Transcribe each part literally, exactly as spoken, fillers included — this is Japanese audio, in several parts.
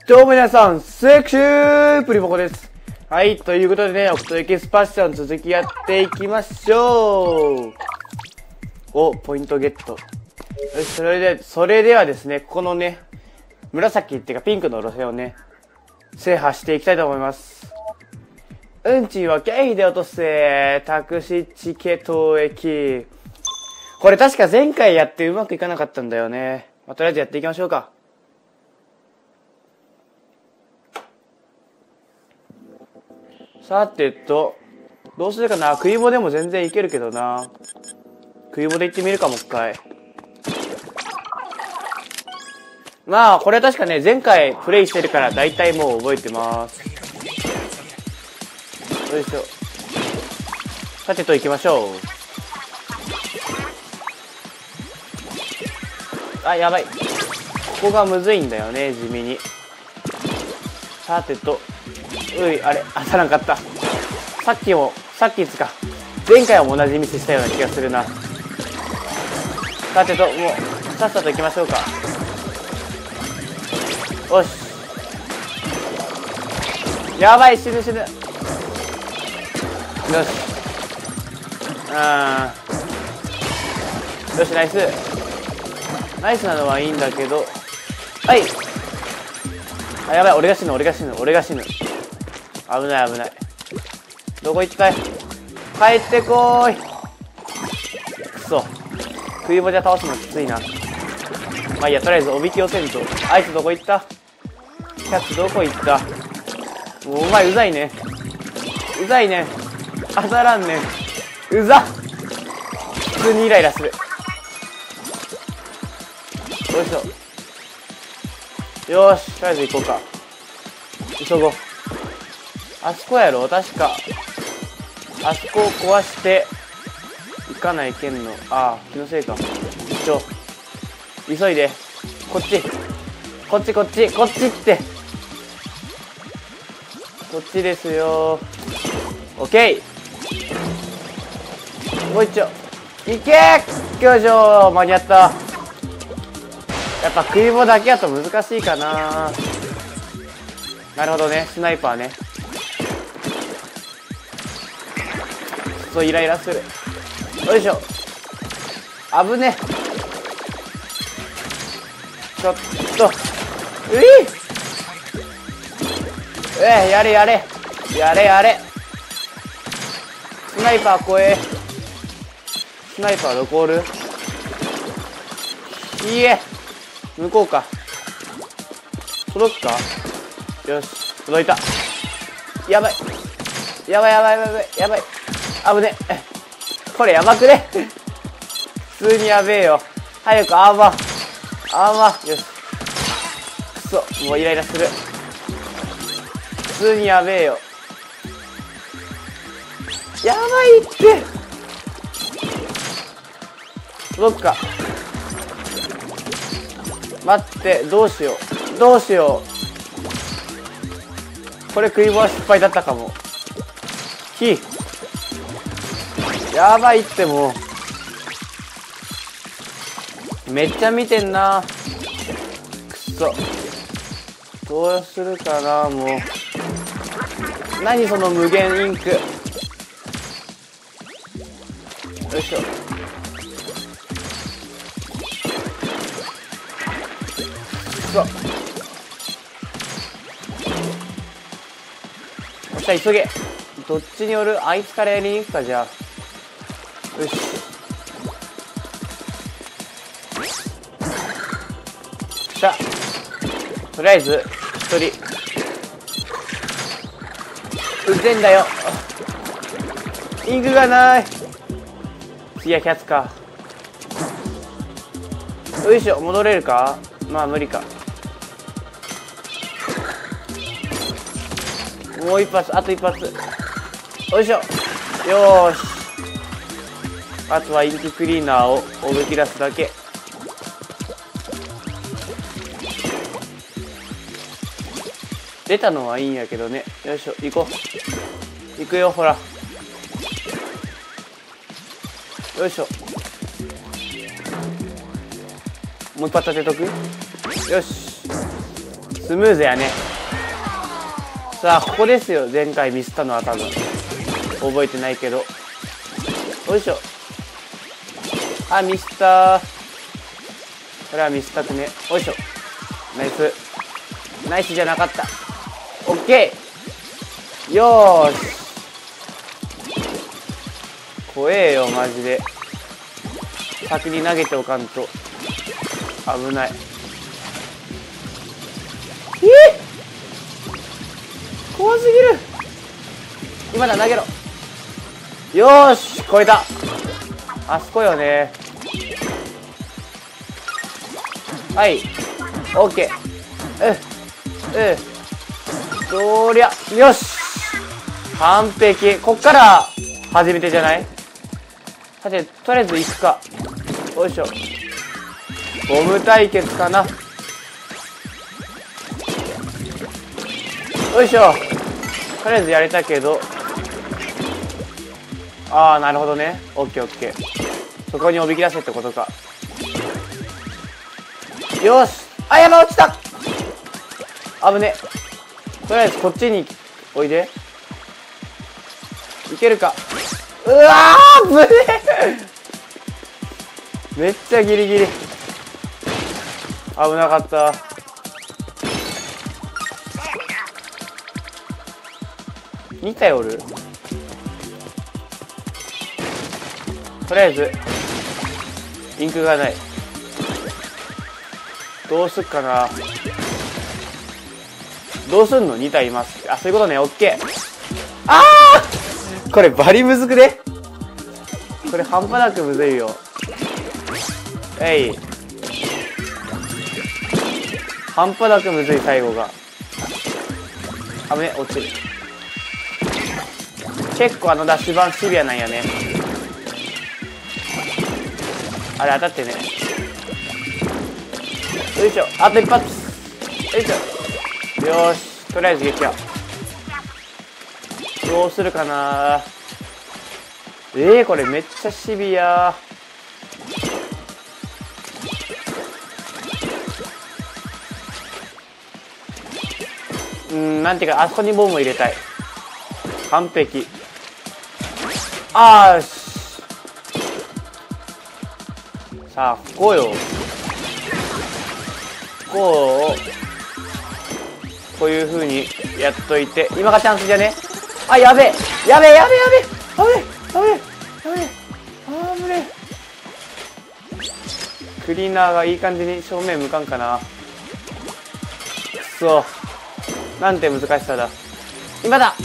どうも皆さん、セクシープリモコです。はい、ということでね、オクトエキスパッション続きやっていきましょう。お、ポイントゲット。よし、それで、それではですね、このね、紫っていうかピンクの路線をね、制覇していきたいと思います。運賃は経費で落とせ、タクシーチケット駅。これ確か前回やってうまくいかなかったんだよね。まあ、とりあえずやっていきましょうか。さてと、どうするかな。食い棒でも全然いけるけどな。食い棒で行ってみるかもう一回。まあ、これは確かね、前回プレイしてるから大体もう覚えてます。よいしょ。さてと行きましょう。あ、やばい。ここがむずいんだよね、地味に。さてと、うい、あれ、当たらんかった。さっきも、さっきつか、前回も同じミスしたような気がするな。さてと、もう、さっさと行きましょうか。よし。やばい、死ぬ死ぬ。よし。あー。よし、ナイス。ナイスなのはいいんだけど。はい。あ、やばい、俺が死ぬ、俺が死ぬ、俺が死ぬ。危ない危ない。どこ行ったい？帰ってこーい。くそ。食い棒じゃ倒すのきついな。まあいいや、とりあえずおびき寄せんと。あいつどこ行った？キャッツどこ行った？もうお前うざいね。うざいね。当たらんね。うざっ。普通にイライラする。よいしょ。よーし、とりあえず行こうか。急ごう。あそこやろ確か。あそこを壊して行かないけんの。ああ、気のせいか。ちょ、急いで。こっち。こっちこっち、こっちって。こっちですよー。オッケー。もう一丁。いけー！よいしょー。間に合った。やっぱ食い棒だけやと難しいかな。なるほどね、スナイパーね。そうイライラする。よいしょ。危ね。ちょっと。ういえやれやれ。やれやれ。スナイパー怖え。スナイパーどこおる？いいえ。向こうか。届くか？よし、届いた。やばい。やばいやばいやばいやばい。危ね。これやばくね？普通にやべえよ。早くアーマー。アーマー。よし。くそ、もうイライラする。普通にやべえよ。やばいって。届くか。待って、どうしよう。どうしよう。これ食い棒は失敗だったかも。ひやばいってもう。めっちゃ見てんな。くそ。どうするかな、もう。何その無限インク。よいしょ。くそ。おっしゃ、急げ。どっちによる？あいつからやりに行くか、じゃあ。よし。さあ。とりあえず、一人。うぜんだよ。インクがない。次はキャッツか。よいしょ、戻れるか？まあ無理か。もう一発、あと一発。よいしょ。よーし。あとはインククリーナーをおびき出すだけ。出たのはいいんやけどね。よいしょ、行こう。行くよ、ほら。よいしょ。もう一発当てとく？よし。 スムーズやね。さあ、ここですよ。前回ミスったのは多分。覚えてないけど。よいしょ。あ、ミスったー。これはミスったくね。よいしょ。ナイス。ナイスじゃなかった。オッケー。よーし。怖えよ、マジで。先に投げておかんと。危ない。えー、怖すぎる。今だ、投げろ。よーし、超えた。あそこよね。はい、オッケー。うん、うん。そりゃ、よし。完璧。こっから初めてじゃない？さて、とりあえず行くか。よいしょ。ゴム対決かな。よいしょ。とりあえずやれたけど。ああ、なるほどね。オッケーオッケー。そこにおびき出せってことか。よし。あ、やばい、落ちた。危ね。とりあえずこっちにおいで。いけるか。うわー、ぶねえ。めっちゃギリギリ。危なかった。に体おる？とりあえずインクがない。どうすっかな。どうすんの？ に 体います。あ、そういうことね。オッケー。あー、これバリむずくね？これ半端なくむずいよ。えい。半端なくむずい、最後が。あぶね、落ちる。結構あのダッシュ版シビアなんやね。あれ当たってね。よいしょ、あと一発。よいしょ。よーし、とりあえず撃破。どうするかな。えー、これめっちゃシビア。うん、なんていうか、あそこにボムを入れたい。完璧。あーし。さあ、こうよ。こう、こういう風にやっといて、今がチャンスじゃね？あ、やべえやべえやべえやべえ危ねえ危ねえ危ねえ危ねえ。クリーナーがいい感じに正面向かんかな。くそ。なんて難しさだ。今だ。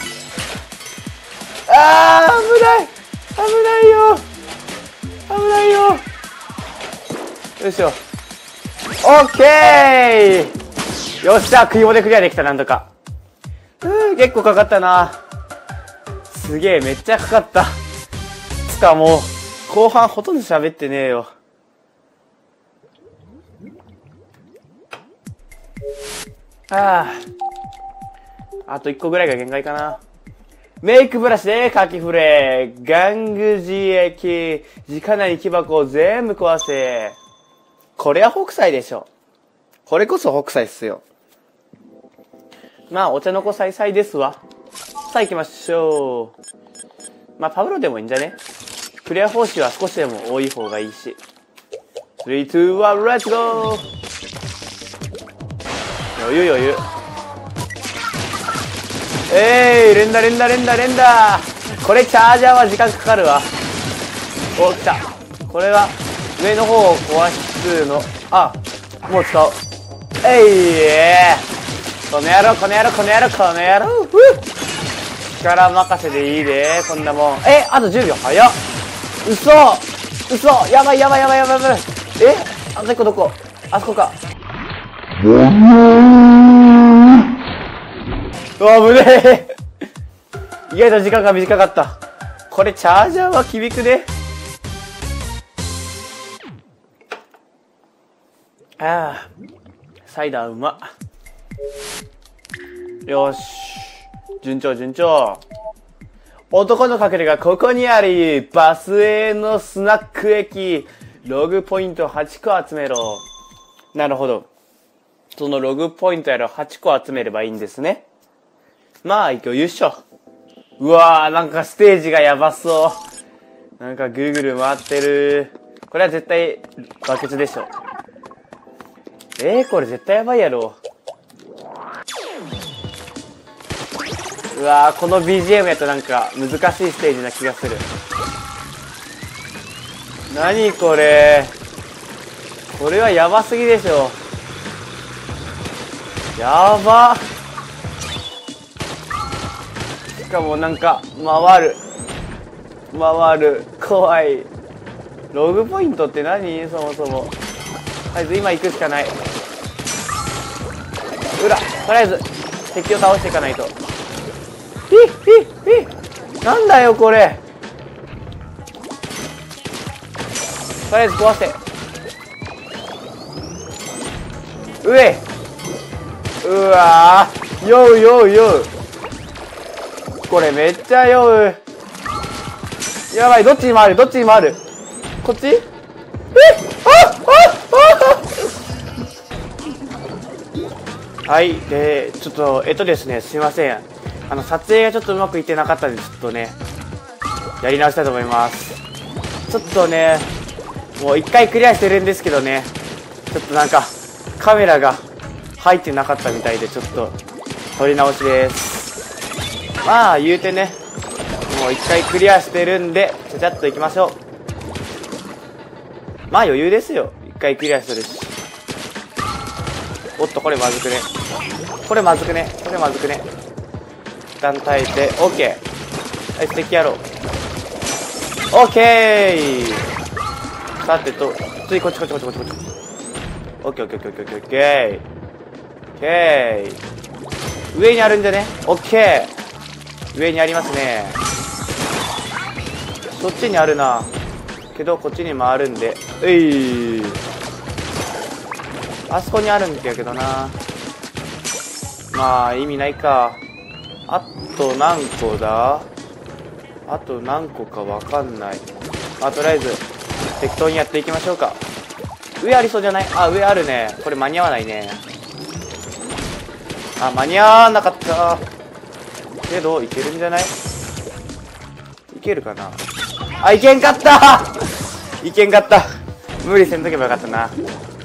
あー、危ない危ないよ危ないよ。よいしょ。オッケー。よっしゃ、食い物でクリアできた。なんとか。うー、結構かかったな。すげえ、めっちゃかかった。つかもう後半ほとんど喋ってねえよ。ああ、あといっこぐらいが限界かな。メイクブラシでかきふれ、玩具刺液、直内木箱を全部壊せ。これは北斎でしょ。これこそ北斎っすよ。まあ、お茶の子さいさいですわ。さあ行きましょう。まあ、パブロでもいいんじゃね？クリア報酬は少しでも多い方がいいし。スリー、ツー、ワン、レッツゴー。余裕余裕。えい、連打連打連打連打。これチャージャーは時間かかるわ。お、来た。これは上の方を壊しつつの、あ、もう使おう。えい、えー、この野郎この野郎この野郎この野郎。ふっ、力任せでいいで、こんなもん。え、あとじゅうびょう。早っ。嘘嘘。やばいやばいやばいやばいやばい。え、あそこどこ？あそこか。うわ、危ねえ。意外と時間が短かった。これチャージャーは響くね。ああ、サイダーうま。よし、順調順調。男の隠れがここにあり、バスへのスナック駅、ログポイントはちこ集めろ。なるほど。 そのログポイントやらはちこ集めればいいんですね。まあ、余裕っしょ。うわー、なんかステージがやばそう。なんかぐるぐる回ってる。これは絶対バケツでしょ。えー、これ絶対やばいやろ。うわー、この ビージーエム やとなんか難しいステージな気がする。何これ。これはやばすぎでしょ。やば。しかもなんか回る回る怖い。ログポイントって何、そもそも。とりあえず今行くしかない。裏、とりあえず敵を倒していかないと。ひっひっひっ、なんだよこれ。とりあえず壊して。上。うわー、酔う酔う酔う。これめっちゃ酔う。やばい、どっちに回るどっちに回る。こっち。えっ、あっあっあっ。はい、で、ちょっと、えっとですね、すいません。あの、撮影がちょっとうまくいってなかったんで、ちょっとね、やり直したいと思います。ちょっとね、もう一回クリアしてるんですけどね、ちょっとなんか、カメラが入ってなかったみたいで、ちょっと、撮り直しです。まあ、言うてね、もう一回クリアしてるんで、ちゃちゃっといきましょう。まあ余裕ですよ。一回クリアしてるし。おっと、これまずくね。これまずくね。これまずくね。一旦耐えて、オッケー。はい、素敵やろう。オッケー。さてと、次こっちこっちこっちこっちこっち。オッケーオッケーオッケーオッケーオッケー。オッケー。上にあるんじゃね？オッケー。上にありますね。そっちにあるな。けどこっちにもあるんで、えい、あそこにあるんだけどな。まあ意味ないか。あと何個だ。あと何個かわかんない。まあとりあえず適当にやっていきましょうか。上ありそうじゃない？あ、上あるね。これ間に合わないね。あ、間に合わなかった。けどいけるんじゃない？いけるかな。あ、いけんかったいけんかった。無理せんとけばよかったな。う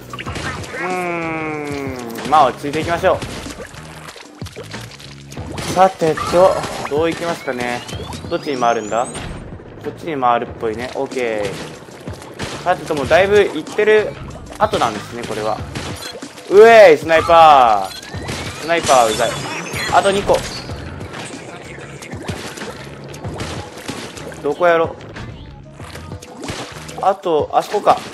ーん、まあ落ち着いていきましょう。さてと、どういきますかね。どっちに回るんだ。こっちに回るっぽいね。 OK。 さてと、もうだいぶいってる後なんですね、これは。うえい、スナイパースナイパーうざい。あとにこ。どこやろ。あと、あそこか。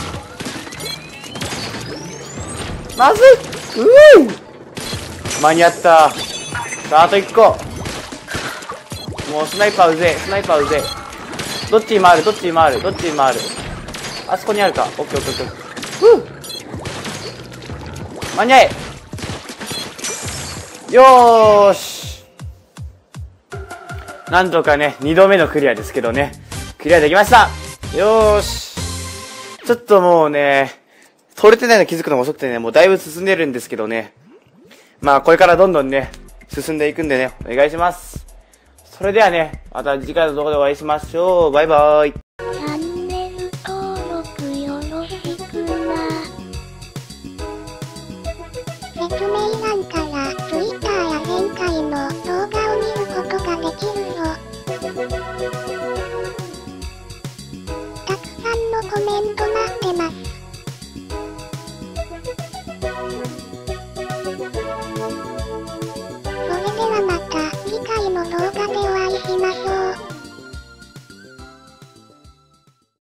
まずい、うぅ、間に合った。さあ、あといっこ。もうスナイパーうぜえ、スナイパーうぜえ。どっちに回るどっちに回るどっちに回る。あそこにあるか。オッケーオッケーオッケー。ふぅ、間に合え。よーし。なんとかね、にどめのクリアですけどね、クリアできました。よーし。ちょっともうね、取れてないの気づくのが遅くてね、もうだいぶ進んでるんですけどね。まあこれからどんどんね、進んでいくんでね、お願いします。それではね、また次回の動画でお会いしましょう。バイバーイ。 チャンネル登録よろしくな。説明欄から Twitter や前回の動画を見ることができるよ。たくさんのコメント待ってます。それではまた次回の動画でお会いしましょう。